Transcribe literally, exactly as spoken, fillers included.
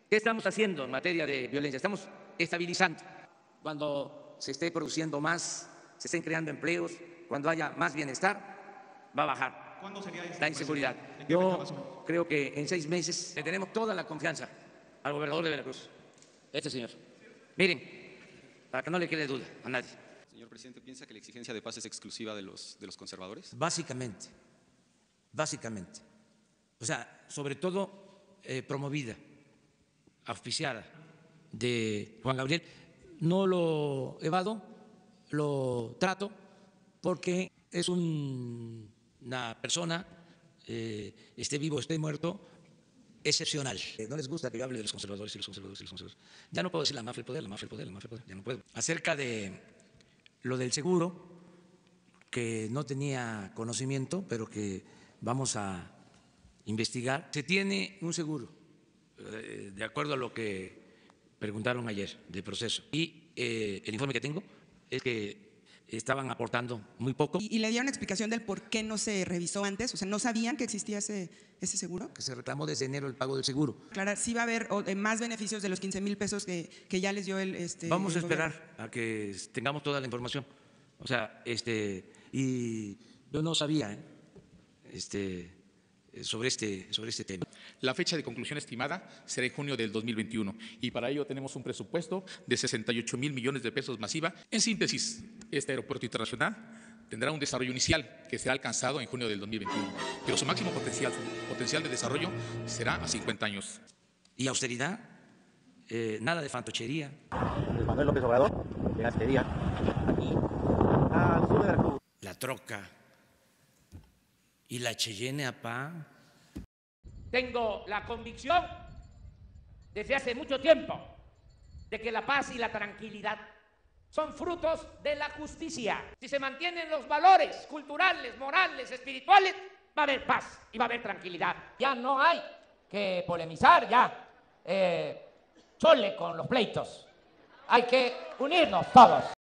¿Qué estamos haciendo en materia de violencia? Estamos estabilizando. Cuando se esté produciendo más, se estén creando empleos, cuando haya más bienestar, va a bajar ¿Cuándo sería esto, la inseguridad. presidente? ¿En qué fecha más o Yo menos? creo que en seis meses le tenemos toda la confianza al gobernador de Veracruz, este señor. Miren, para que no le quede duda a nadie. Señor presidente, ¿piensa que la exigencia de paz es exclusiva de los, de los conservadores? Básicamente, básicamente. O sea, sobre todo eh, promovida, auspiciada de Juan Gabriel. No lo evado, lo trato porque es un, una persona, eh, esté vivo, esté muerto, excepcional. No les gusta que yo hable de los conservadores y los conservadores y los conservadores. Ya no puedo decir la mafia, el poder, la mafia, el poder, la mafia, el poder, ya no puedo. Acerca de lo del seguro, que no tenía conocimiento, pero que vamos a investigar. Se tiene un seguro, eh, de acuerdo a lo que preguntaron ayer de proceso. Y eh, el informe que tengo es que estaban aportando muy poco. ¿Y, y le dieron explicación del por qué no se revisó antes? O sea, ¿no sabían que existía ese, ese seguro? Que se reclamó desde enero el pago del seguro. Claro, sí va a haber o, eh, más beneficios de los quince mil pesos que, que ya les dio el… Este, Vamos a el esperar gobierno. a que tengamos toda la información. O sea, este, y yo no sabía ¿eh? este, sobre, este, sobre este tema. La fecha de conclusión estimada será en junio del dos mil veintiuno y para ello tenemos un presupuesto de sesenta y ocho mil millones de pesos masiva. En síntesis, este aeropuerto internacional tendrá un desarrollo inicial que será alcanzado en junio del dos mil veintiuno, pero su máximo potencial, su potencial de desarrollo será a cincuenta años. Y austeridad, eh, nada de fantochería. Manuel López Obrador, en este día, aquí, al sur de Veracruz. La troca y la Cheyenne Apá. Tengo la convicción desde hace mucho tiempo de que la paz y la tranquilidad son frutos de la justicia. Si se mantienen los valores culturales, morales, espirituales, va a haber paz y va a haber tranquilidad. Ya no hay que polemizar, ya eh, chole con los pleitos. Hay que unirnos todos.